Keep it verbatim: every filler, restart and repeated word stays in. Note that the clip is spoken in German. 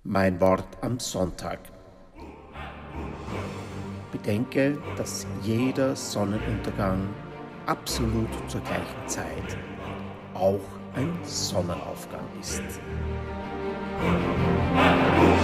Mein Wort am Sonntag. Bedenke, dass jeder Sonnenuntergang absolut zur gleichen Zeit auch ein Sonnenaufgang ist.